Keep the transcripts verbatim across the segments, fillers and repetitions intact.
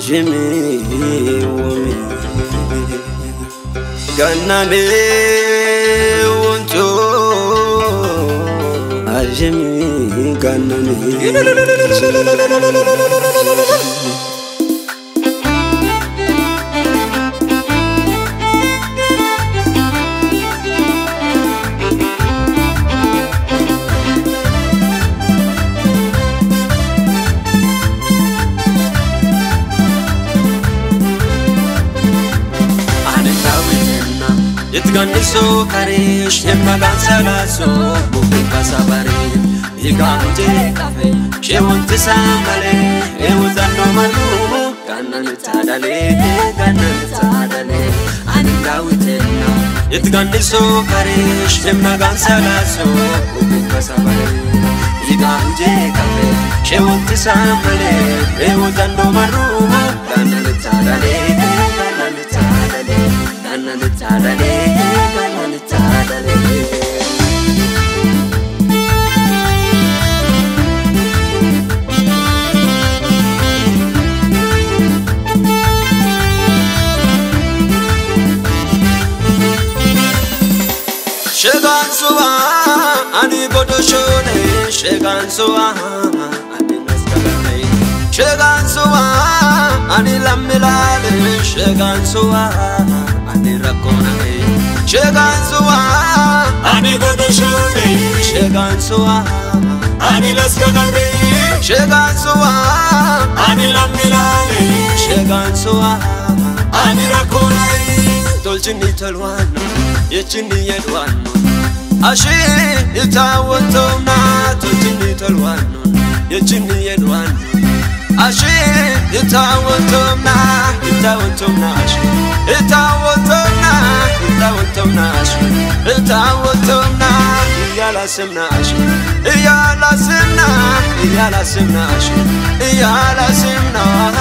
Jimmy woman Gananedana want to Jimmy Gananedana Itganiso karish emagan salaso buka sabari iganje kafe shewonti samale ewuzano manu gananedana gananedana anidawitena itganiso karish emagan salaso buka sabari iganje kafe shewonti samale ewuzano manu gananedana Gananedana Shegan suwa ani godo shone shegan suwa ani naskale shegan suwa ani lamilale shegan suwa ani rakona shegan suwa ani godo shone shegan suwa ani naskale shegan suwa ani lamilale shegan suwa ani rakona tolchini tolwano yechini yedwano Ashi itawotona tolchini tolwano yechini yedwano Ashi itawotona itawotona Ashi itawotona itawotona Ashi itawotona iyala semna Ashi iyala semna iyala semna Ashi iyala semna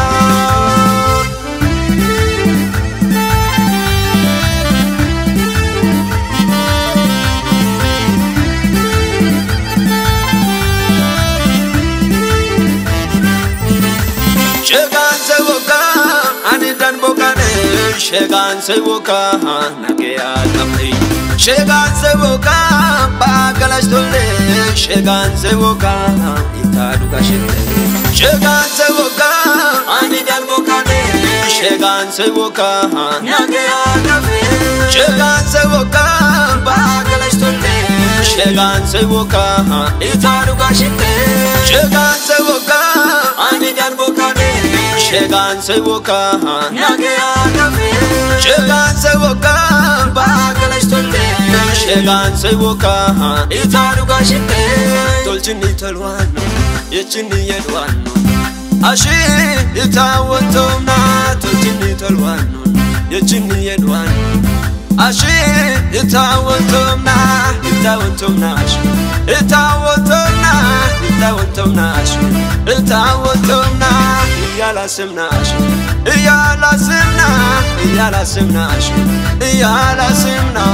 Shegan se woka ani dan bokane shegan se woka nage akamri shegan se woka bagalash tolle shegan se woka itadu kashite shegan se woka ani dan bokane shegan se woka nage akamri shegan se woka bagalash tolle shegan se woka itadu kashite shegan se woka ani dan bokane shegan se woka nage akamri shegan se woka bagalash tolle shegan se woka itadu kashite tolchini tolwano yechini yedwano Ashi itawotona tolchini tolwano yechini yedwano Ashi itawotona itawotona Ashi itawotona itawotona Ashi itawotona iyala semna Ashi iyala semna iyala semna Ashi iyala semna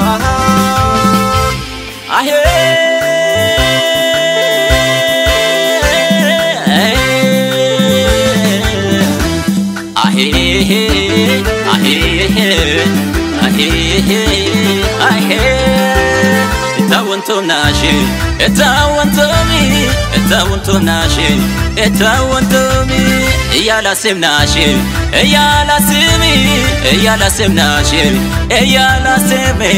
ahe ahe ahe ahe Itawanto nashi itawanto mi itawanto nashi itawanto mi iyala semnashi iyala semi iyala semnashi iyala semi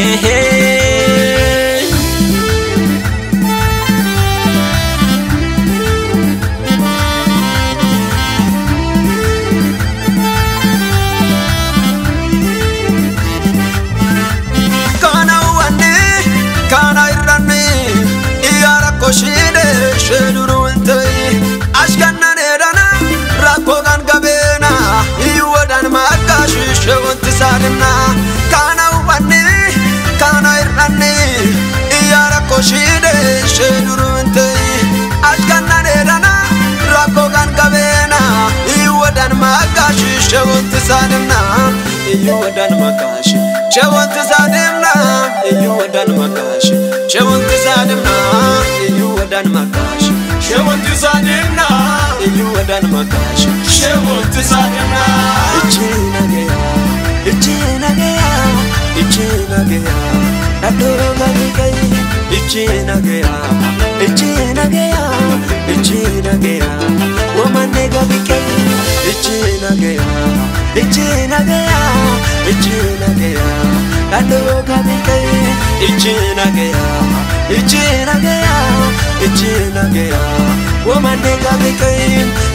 Koshide sheduru entai ashgananedana rakogan gabena iwadan makash shewonti sarna kana wani kana irani iyara koshide sheduru entai ashgananedana rakogan gabena iwadan makash shewonti sarna iwadan makash shewonti sarna iwadan makash shewonti sarna dan makash شوت صادمنا يودان مكاش شوت صادمنا إجينا جيا إجينا جيا إجينا جيا ندوغا بكي إجينا جيا إجينا جيا إجينا جيا ومنيغا بكي إجينا جيا إجينا جيا إجينا جيا ندوغا بكي إجينا جيا إجينا جيا إجينا جيا ومنيغا بكي